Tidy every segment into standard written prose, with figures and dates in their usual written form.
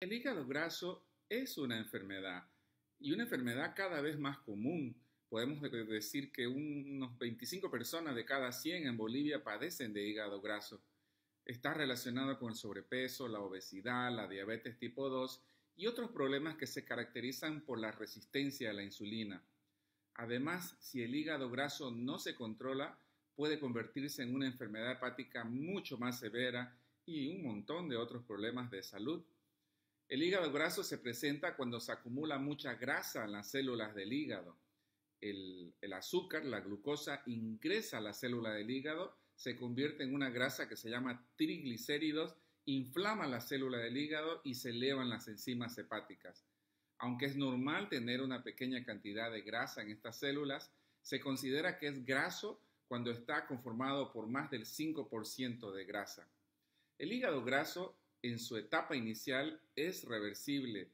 El hígado graso es una enfermedad y una enfermedad cada vez más común. Podemos decir que unos 25 personas de cada 100 en Bolivia padecen de hígado graso. Está relacionado con el sobrepeso, la obesidad, la diabetes tipo 2 y otros problemas que se caracterizan por la resistencia a la insulina. Además, si el hígado graso no se controla, puede convertirse en una enfermedad hepática mucho más severa y un montón de otros problemas de salud. El hígado graso se presenta cuando se acumula mucha grasa en las células del hígado. El azúcar, la glucosa, ingresa a la célula del hígado, se convierte en una grasa que se llama triglicéridos, inflama la célula del hígado y se elevan las enzimas hepáticas. Aunque es normal tener una pequeña cantidad de grasa en estas células, se considera que es graso cuando está conformado por más del 5% de grasa. El hígado graso en su etapa inicial es reversible,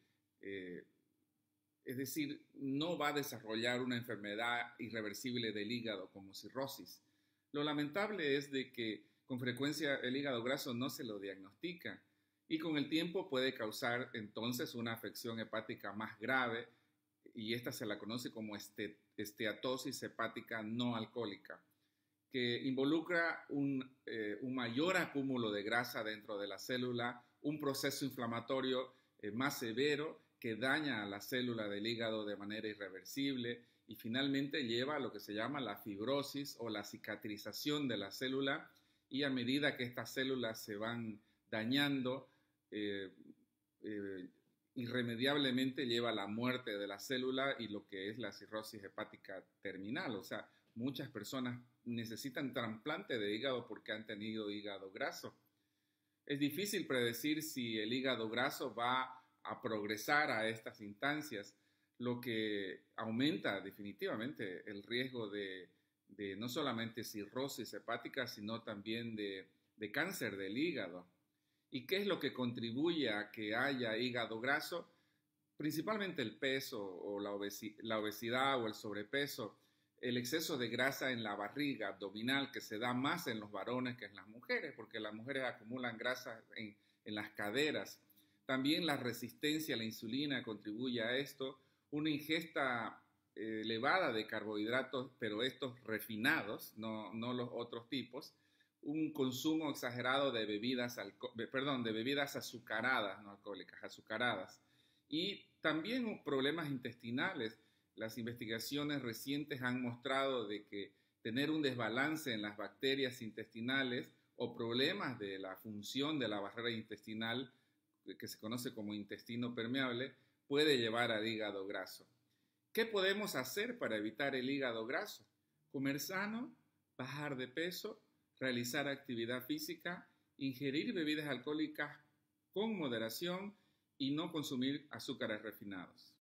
es decir, no va a desarrollar una enfermedad irreversible del hígado como cirrosis. Lo lamentable es de que con frecuencia el hígado graso no se lo diagnostica y con el tiempo puede causar entonces una afección hepática más grave y esta se la conoce como esteatosis hepática no alcohólica, que involucra un mayor acúmulo de grasa dentro de la célula, un proceso inflamatorio más severo que daña a la célula del hígado de manera irreversible y finalmente lleva a lo que se llama la fibrosis o la cicatrización de la célula y a medida que estas células se van dañando, eh, eh, irremediablemente lleva a la muerte de la célula y lo que es la cirrosis hepática terminal. O sea, muchas personas necesitan trasplante de hígado porque han tenido hígado graso. Es difícil predecir si el hígado graso va a progresar a estas instancias, lo que aumenta definitivamente el riesgo de no solamente cirrosis hepática, sino también de cáncer del hígado. ¿Y qué es lo que contribuye a que haya hígado graso? Principalmente el peso o la obesidad o el sobrepeso, el exceso de grasa en la barriga abdominal que se da más en los varones que en las mujeres, porque las mujeres acumulan grasa en las caderas. También la resistencia a la insulina contribuye a esto, una ingesta elevada de carbohidratos, pero estos refinados, no los otros tipos, un consumo exagerado de de bebidas azucaradas, no alcohólicas, azucaradas, y también problemas intestinales. Las investigaciones recientes han mostrado de que tener un desbalance en las bacterias intestinales o problemas de la función de la barrera intestinal, que se conoce como intestino permeable, puede llevar al hígado graso. ¿Qué podemos hacer para evitar el hígado graso? Comer sano, bajar de peso, realizar actividad física, ingerir bebidas alcohólicas con moderación y no consumir azúcares refinados.